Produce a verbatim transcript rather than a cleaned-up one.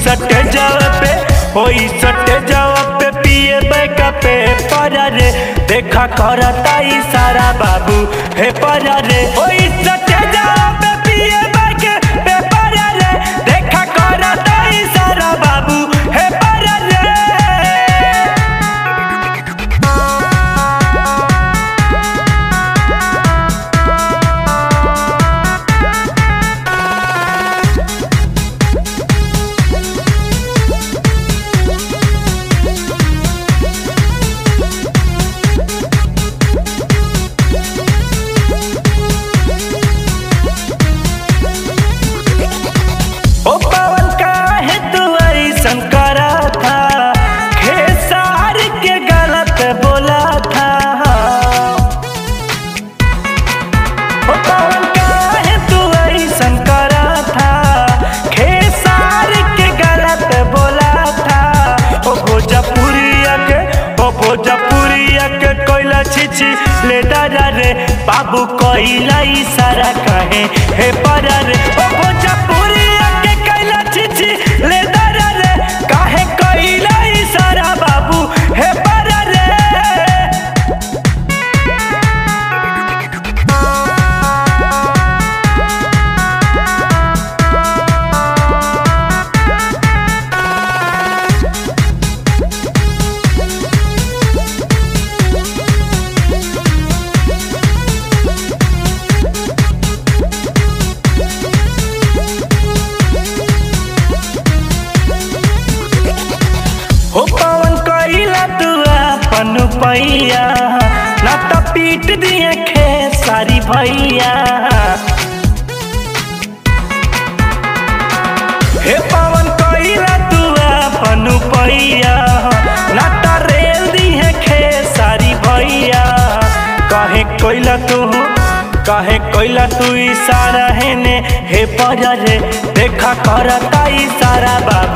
सटे जावे पे होई सटे जावे पे पिए बैका पे परा रे देखा करता इशारा बाबू हे परा रे होई सटे जावे पे पिए बैका पे परा रे देखा करता इशारा बाबू हे परा रे। ओ पवन काहे तू ऐसन करा था खेसार के गलत बोला था। ओ पवन काहे तू ऐसन करा था खेसार के गलत बोला था। ओ भोजपुरिया के ओ भोजपुरिया के कोयला छिछी ले दादा रे बाबू कोयला इशारा कहे हे परा रे ओ भोजपुरिया के कोयला छिछी ले दादा रे काहे कोयला इशारा बाबू हे परा रे। हो पवन कोइला तू अपन पैया ना तो पीट दिए खेसारी भैया। हे पवन कोइला तू अपन पैया ना तो रेल दिए खेसारी भैया। कहे कोइला तू कहे कोइला तू इशारा है ने हे परा रे देखा करता इशारा बाबू